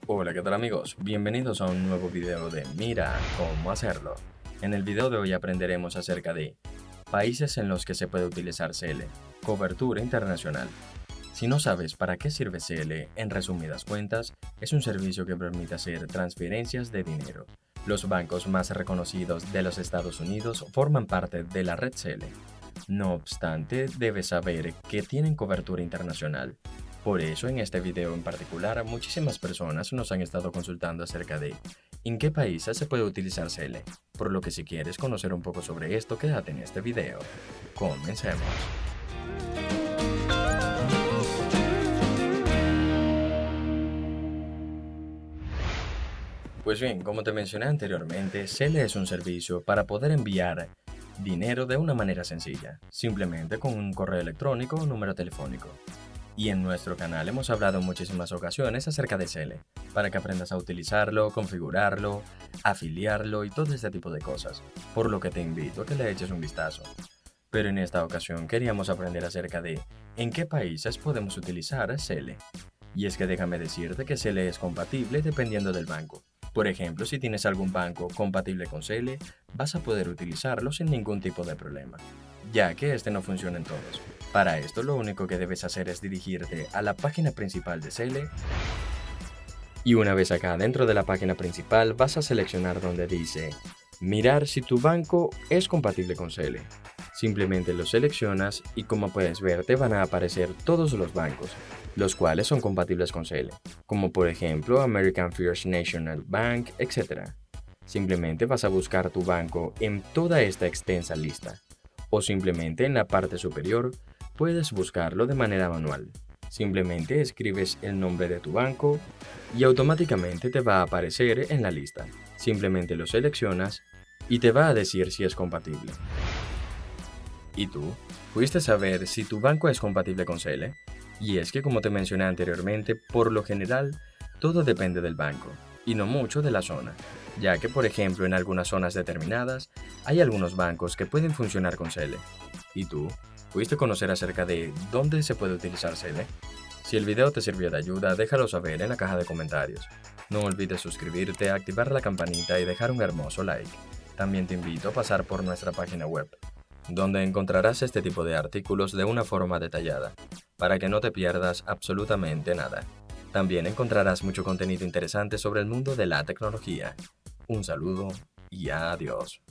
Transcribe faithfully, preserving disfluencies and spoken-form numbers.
Hola, ¿qué tal amigos? Bienvenidos a un nuevo video de Mira cómo hacerlo. En el video de hoy aprenderemos acerca de países en los que se puede utilizar C L, cobertura internacional. Si no sabes para qué sirve C L, en resumidas cuentas, es un servicio que permite hacer transferencias de dinero. Los bancos más reconocidos de los Estados Unidos forman parte de la red C L. No obstante, debes saber que tienen cobertura internacional. Por eso, en este video en particular, muchísimas personas nos han estado consultando acerca de en qué países se puede utilizar C L, por lo que si quieres conocer un poco sobre esto, quédate en este video. Comencemos. Pues bien, como te mencioné anteriormente, C L es un servicio para poder enviar dinero de una manera sencilla, simplemente con un correo electrónico o número telefónico. Y en nuestro canal hemos hablado en muchísimas ocasiones acerca de C L, para que aprendas a utilizarlo, configurarlo, afiliarlo y todo este tipo de cosas, por lo que te invito a que le eches un vistazo. Pero en esta ocasión queríamos aprender acerca de en qué países podemos utilizar C L. Y es que déjame decirte que C L es compatible dependiendo del banco. Por ejemplo, si tienes algún banco compatible con C L, vas a poder utilizarlo sin ningún tipo de problema, ya que este no funciona en todos. Para esto, lo único que debes hacer es dirigirte a la página principal de C L y una vez acá dentro de la página principal vas a seleccionar donde dice mirar si tu banco es compatible con C L. Simplemente lo seleccionas y como puedes ver te van a aparecer todos los bancos, los cuales son compatibles con C L, como por ejemplo American First National Bank, etcétera. Simplemente vas a buscar tu banco en toda esta extensa lista, o simplemente en la parte superior puedes buscarlo de manera manual. Simplemente escribes el nombre de tu banco y automáticamente te va a aparecer en la lista. Simplemente lo seleccionas y te va a decir si es compatible. ¿Y tú? ¿Pudiste saber si tu banco es compatible con C L? Y es que, como te mencioné anteriormente, por lo general, todo depende del banco, y no mucho de la zona, ya que, por ejemplo, en algunas zonas determinadas, hay algunos bancos que pueden funcionar con C L. ¿Y tú? ¿Pudiste conocer acerca de dónde se puede utilizar C L? Si el video te sirvió de ayuda, déjalo saber en la caja de comentarios. No olvides suscribirte, activar la campanita y dejar un hermoso like. También te invito a pasar por nuestra página web, donde encontrarás este tipo de artículos de una forma detallada, para que no te pierdas absolutamente nada. También encontrarás mucho contenido interesante sobre el mundo de la tecnología. Un saludo y adiós.